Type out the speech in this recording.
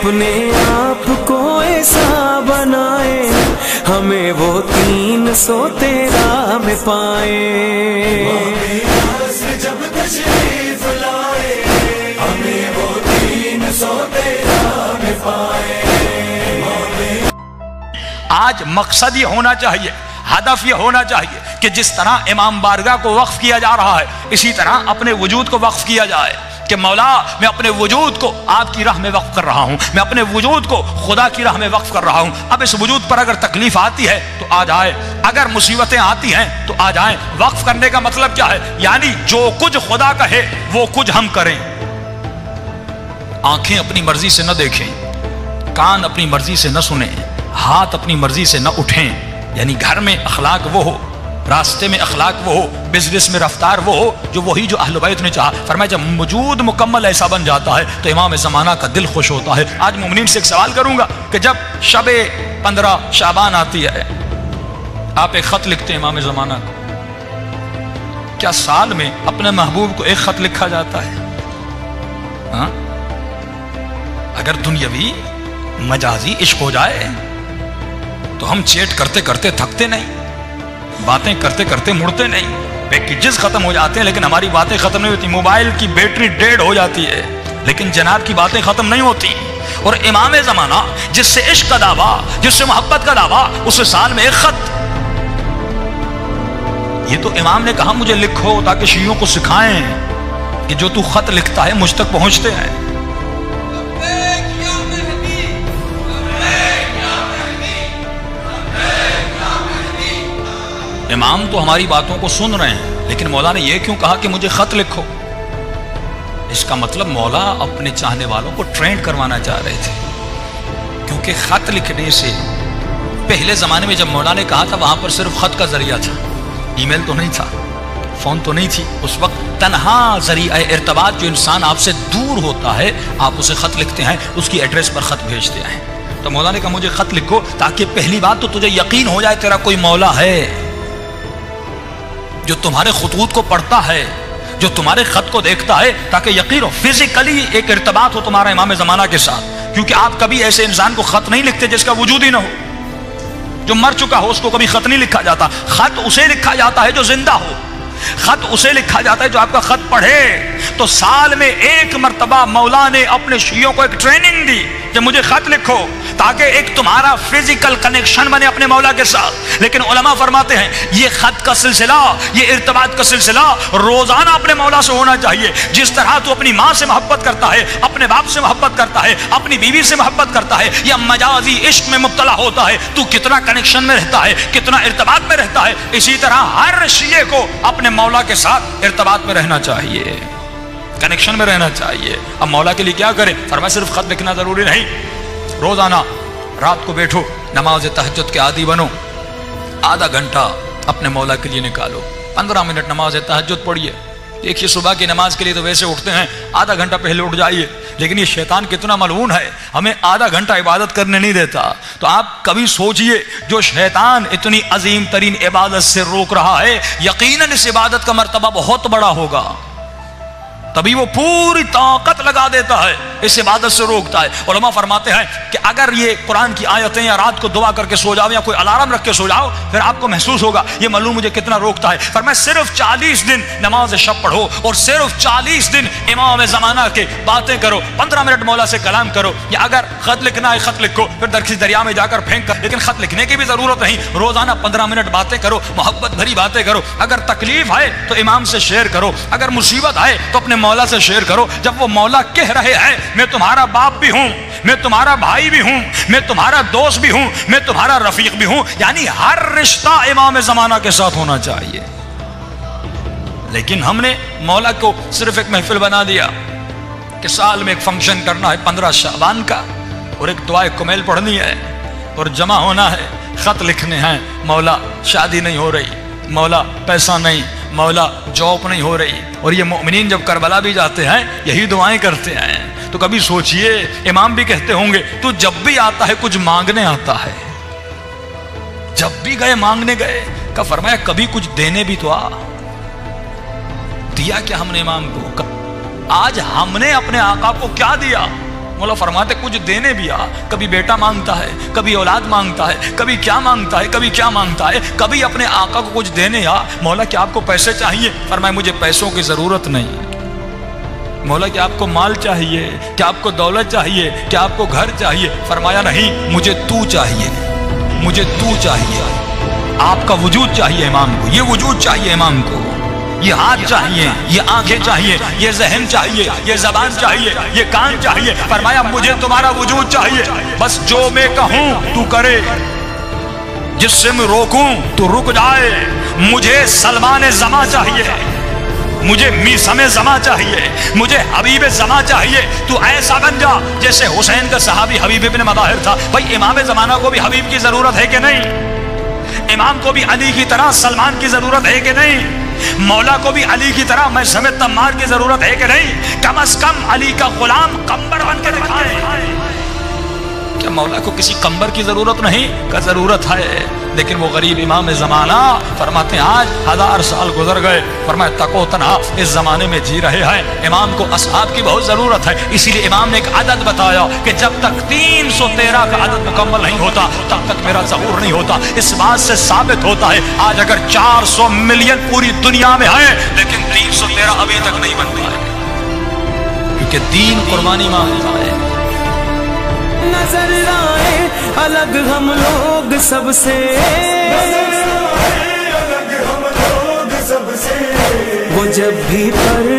अपने आप को ऐसा बनाए, हमें वो 313 में पाए। जब तशरीफ लाए, हमें वो 313 में पाए। आज मकसद ये होना चाहिए, हदफ ये होना चाहिए कि जिस तरह इमाम बारगाह को वक्फ किया जा रहा है, इसी तरह अपने वजूद को वक्फ किया जाए कि मौला मैं अपने वजूद को आपकी राह में वक्फ कर रहा हूं, मैं अपने वजूद को खुदा की राह में वक्फ कर रहा हूं। अब इस वजूद पर अगर तकलीफ आती है तो आ जाए, अगर मुसीबतें आती हैं तो आ जाए। वक्फ करने का मतलब क्या है? यानी जो कुछ खुदा कहे वो कुछ हम करें। आंखें अपनी मर्जी से न देखें, कान अपनी मर्जी से न सुने, हाथ अपनी मर्जी से न उठें। यानी घर में अखलाक वो हो, रास्ते में अखलाक वो हो, बिजनेस में रफ्तार वो हो जो वही जो अहले बैत ने चाहा। फरमाया जब वजूद मुकम्मल ऐसा बन जाता है तो इमाम ज़माना का दिल खुश होता है। आज मोमिनीन से एक सवाल करूंगा कि जब शब 15 शाबान आती है, आप एक खत लिखते हैं इमाम ज़माना को, क्या साल में अपने महबूब को एक खत लिखा जाता है? हाँ? अगर दुनियावी मजाजी इश्क हो जाए तो हम चैट करते करते थकते नहीं, बातें करते करते मुड़ते नहीं, पैकेजेस खत्म हो जाते हैं लेकिन हमारी बातें खत्म नहीं होती। मोबाइल की बैटरी डेड हो जाती है लेकिन जनाब की बातें खत्म नहीं होती। और इमाम ज़माना जिससे इश्क का दावा, जिससे मोहब्बत का दावा, उसे साल में एक खत। ये तो इमाम ने कहा मुझे लिखो ताकि शियों को सिखाएं कि जो तू खत लिखता है मुझ तक पहुंचते हैं। इमाम तो हमारी बातों को सुन रहे हैं लेकिन मौला ने यह क्यों कहा कि मुझे खत लिखो? इसका मतलब मौला अपने चाहने वालों को ट्रेंड करवाना चाह रहे थे, क्योंकि खत लिखने से पहले जमाने में जब मौला ने कहा था वहां पर सिर्फ खत का जरिया था, ईमेल तो नहीं था, फोन तो नहीं थी। उस वक्त तन्हा जरिया इर्तबात जो इंसान आपसे दूर होता है आप उसे खत लिखते हैं, उसकी एड्रेस पर खत भेजते हैं। तो मौला ने कहा मुझे खत लिखो ताकि पहली बात तो तुझे यकीन हो जाए तेरा कोई मौला है जो तुम्हारे खुतूत को पढ़ता है, जो तुम्हारे खत को देखता है, ताकि यकीन हो फिजिकली एक इर्तबात हो तुम्हारा इमाम ज़माना के साथ। क्योंकि आप कभी ऐसे इंसान को खत नहीं लिखते जिसका वजूद ही ना हो, जो मर चुका हो उसको कभी खत नहीं लिखा जाता। खत उसे लिखा जाता है जो जिंदा हो, खत उसे लिखा जाता है जो आपका खत पढ़े। तो साल में एक मर्तबा मौला ने अपने शियों को एक ट्रेनिंग दी कि मुझे खत लिखो ताकि एक तुम्हारा फिजिकल कनेक्शन बने अपने मौला के साथ। लेकिन उलमा फरमाते हैं ये खत का सिलसिला, ये इर्तबात का सिलसिला रोजाना अपने मौला से होना चाहिए। जिस तरह तू अपनी माँ से मोहब्बत करता है, अपने बाप से मोहब्बत करता है, अपनी बीवी से मोहब्बत करता है या मजाजी इश्क में मुब्तला होता है, तू कितना कनेक्शन में रहता है, कितना इर्तबात में रहता है, इसी तरह हर शिये को अपने मौला के साथ इर्तबात में रहना चाहिए, कनेक्शन में रहना चाहिए। अब मौला के लिए क्या करें? फरमाया सिर्फ खत लिखना जरूरी नहीं, रोजाना रात को बैठो, नमाज तहज्जुद के आदी बनो, आधा घंटा अपने मौला के लिए निकालो, 15 मिनट नमाज तहज्जुद पढ़िए। देखिए सुबह की नमाज के लिए तो वैसे उठते हैं आधा घंटा पहले उठ जाइए, लेकिन ये शैतान कितना मलऊन है, हमें आधा घंटा इबादत करने नहीं देता। तो आप कभी सोचिए जो शैतान इतनी अजीम तरीन इबादत से रोक रहा है, यकीनन इस इबादत का मर्तबा बहुत बड़ा होगा, तभी वो पूरी ताकत लगा देता है, इस इबादत से रोकता है। उलमा फरमाते हैं कि अगर ये कुरान की आयतें या रात को दुआ करके सो जाओ या कोई अलार्म रख के सो जाओ, फिर आपको महसूस होगा ये मालूम मुझे कितना रोकता है। फरमाया सिर्फ 40 दिन नमाज शब पढ़ो और सिर्फ 40 दिन इमाम ज़माना के बातें करो, 15 मिनट मौला से कलाम करो। या अगर खत लिखना है खत लिखो, फिर दरखिस दरिया में जाकर फेंक कर, लेकिन खत लिखने की भी जरूरत नहीं, रोजाना 15 मिनट बातें करो, मोहब्बत भरी बातें करो। अगर तकलीफ आए तो इमाम से शेयर करो, अगर मुसीबत आए तो अपने मौला से शेयर करो। जब वो मौला कह रहे हैं मैं तुम्हारा बाप भी हूं, मैं तुम्हारा भाई भी हूं, मैं तुम्हारा दोस्त भी हूं, मैं तुम्हारा रफीक भी हूं, यानी हर रिश्ता इमाम ज़माना के साथ होना चाहिए। लेकिन हमने मौला को सिर्फ एक महफिल बना दिया कि साल में एक फंक्शन करना है 15 शाबान का, और एक दुआए कुमैल पढ़नी है और जमा होना है, खत लिखने हैं, मौला शादी नहीं हो रही, मौला पैसा नहीं, मौला जॉब नहीं हो रही। और ये मोमिनीन जब करबला भी जाते हैं यही दुआएं करते हैं। तो कभी सोचिए इमाम भी कहते होंगे तू जब भी आता है कुछ मांगने आता है, जब भी गए मांगने गए, का फरमाया कभी कुछ देने भी तो आ। दिया क्या हमने इमाम को? आज हमने अपने आका को क्या दिया? मौला फरमाते कुछ देने भी आ, कभी बेटा मांगता है, कभी औलाद मांगता है, कभी क्या मांगता है, कभी क्या मांगता है, कभी अपने आका को कुछ देने आ, मौला क्या आपको पैसे चाहिए? फरमाया मुझे पैसों की जरूरत नहीं। मौला क्या आपको माल चाहिए, क्या आपको दौलत चाहिए, क्या आपको घर चाहिए? फरमाया नहीं, मुझे तू चाहिए, मुझे तू चाहिए। आपका वजूद चाहिए इमाम को, ये वजूद चाहिए इमाम को, ये हाथ चाहिए, ये आंखें चाहिए, ये जहन चाहिए, ये जबान चाहिए, ये कान चाहिए। फरमाया मुझे तुम्हारा वजूद चाहिए, बस जो मैं कहूं तू करे, जिससे मैं रोकूं तू रुक जाए। मुझे सलमान जमा चाहिए, मुझे मीसम जमा चाहिए, मुझे हबीब जमा चाहिए। तू ऐसा बन जा जैसे हुसैन का सहाबी हबीब इब्न मदाहिर था। भाई इमाम जमाना को भी हबीब की जरूरत है कि नहीं? इमाम को भी अली की तरह सलमान की जरूरत है कि नहीं? मौला को भी अली की तरह मैं समेत तम्मार की जरूरत है कि नहीं? कम अज कम अली का गुलाम कंबर बन के दिखाए। क्या मौला को किसी कंबर की जरूरत नहीं? का जरूरत है। लेकिन वो गरीब इमाम जमाना फरमाते हैं आज 1000 साल गुजर गए, फरमाया तको तन्हा इस जमाने में जी रहे हैं। इमाम को असहाब की बहुत जरूरत है, इसीलिए इमाम ने एक अदद बताया कि जब तक 313 का अदद मुकम्मल नहीं होता तब तक मेरा ज़हूर नहीं होता। इस बात से साबित होता है आज अगर 400 मिलियन पूरी दुनिया में है लेकिन 313 अभी तक नहीं बन पाए, क्योंकि दीन कुर्बानी मांगता है। नजर आए अलग हम लोग सबसे, अलग हम लोग सबसे, वो जब भी पर